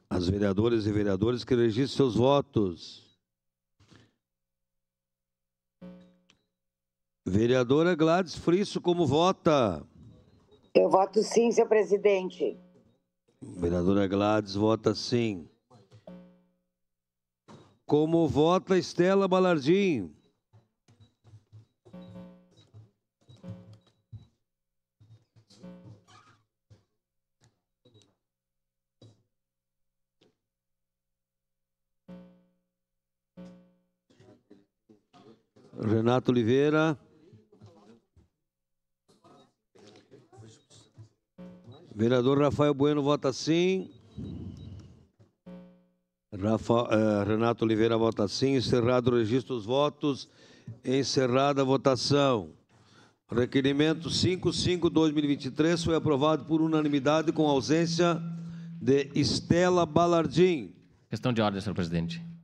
As vereadoras e vereadores que registrem seus votos. Vereadora Gladys Frisso, como vota? Eu voto sim, senhor presidente. Vereadora Gladys vota sim. Como vota Estela Balardim? Renato Oliveira. Vereador Rafael Bueno vota sim. Renato Oliveira vota sim. Encerrado o registro dos votos. Encerrada a votação. Requerimento 55/2023 foi aprovado por unanimidade com ausência de Estela Balardim. Questão de ordem, senhor presidente.